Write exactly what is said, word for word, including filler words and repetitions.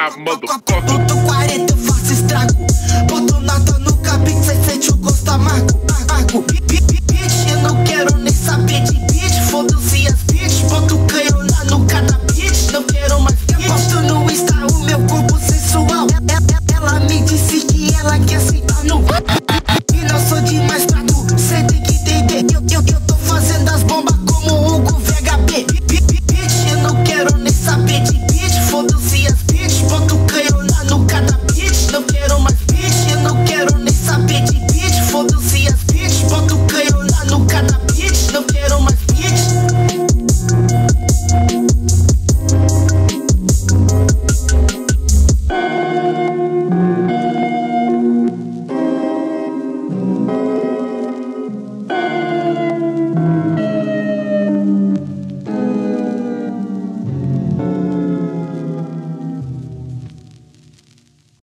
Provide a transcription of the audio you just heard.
Ah, motherfucker. Boto quarenta, eu faço estrago. Boto nota no cabinho, cê sente o gosto amargo. Amargo. Bitch, eu não quero nem saber de bitch.